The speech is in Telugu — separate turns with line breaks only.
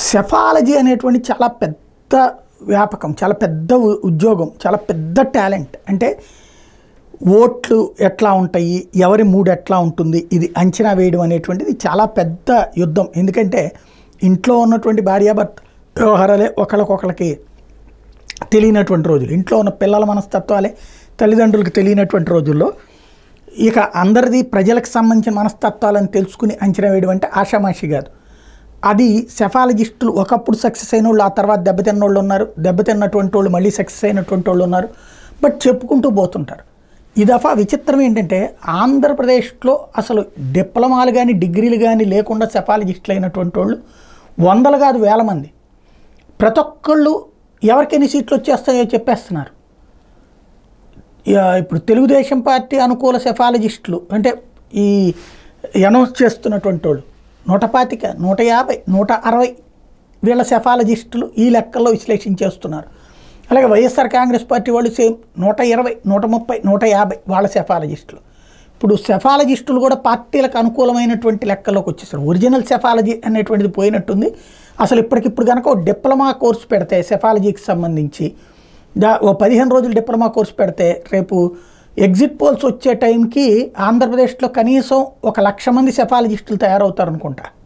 సెఫాలజీ అనేటువంటి చాలా పెద్ద వ్యాపకం, చాలా పెద్ద ఉద్యోగం, చాలా పెద్ద టాలెంట్. అంటే ఓట్లు ఎట్లా ఉంటాయి, ఎవరి మూడు ఎట్లా ఉంటుంది, ఇది అంచనా వేయడం అనేటువంటిది చాలా పెద్ద యుద్ధం. ఎందుకంటే ఇంట్లో ఉన్నటువంటి భార్యాభర్త వ్యవహారాలే ఒకళ్ళకొకళ్ళకి తెలియనటువంటి రోజులు, ఇంట్లో ఉన్న పిల్లల మనస్తత్వాలే తల్లిదండ్రులకు తెలియనటువంటి రోజుల్లో ఇక అందరిది ప్రజలకు సంబంధించిన మనస్తత్వాలను తెలుసుకుని అంచనా వేయడం అంటే ఆషామాషి కాదు. అది సెఫాలజిస్టులు ఒకప్పుడు సక్సెస్ అయిన వాళ్ళు, ఆ తర్వాత దెబ్బతిన్న వాళ్ళు ఉన్నారు, దెబ్బతిన్నటువంటి వాళ్ళు మళ్ళీ సక్సెస్ అయినటువంటి వాళ్ళు ఉన్నారు. బట్ చెప్పుకుంటూ పోతుంటారు. ఈ దఫా విచిత్రం ఏంటంటే ఆంధ్రప్రదేశ్లో అసలు డిప్లొమాలు కానీ డిగ్రీలు కానీ లేకుండా సెఫాలజిస్టులు అయినటువంటి వాళ్ళు వందలు కాదు వేల మంది. ప్రతి ఒక్కళ్ళు ఎవరికెన్ని సీట్లు వచ్చేస్తాయో చెప్పేస్తున్నారు. ఇప్పుడు తెలుగుదేశం పార్టీ అనుకూల సెఫాలజిస్టులు అంటే ఈ అనౌన్స్ చేస్తున్నటువంటి వాళ్ళు 125, 150, 160 వీళ్ళ సెఫాలజిస్టులు ఈ లెక్కల్లో విశ్లేషించేస్తున్నారు. అలాగే వైఎస్ఆర్ కాంగ్రెస్ పార్టీ వాళ్ళు సేమ్ 120, 130, 150 వాళ్ళ సెఫాలజిస్టులు. ఇప్పుడు సెఫాలజిస్టులు కూడా పార్టీలకు అనుకూలమైనటువంటి లెక్కల్లోకి వచ్చేసారు. ఒరిజినల్ సెఫాలజీ అనేటువంటిది పోయినట్టుంది. అసలు ఇప్పటికిప్పుడు కనుక ఒక డిప్లొమా కోర్సు పెడితే సెఫాలజీకి సంబంధించి ఓ 15 రోజులు డిప్లొమా కోర్సు పెడితే రేపు ఎగ్జిట్ పోల్స్ వచ్చే టైంకి ఆంధ్రప్రదేశ్లో కనీసం 1,00,000 మంది సెఫాలజిస్టులు తయారవుతారు అనుకుంటా.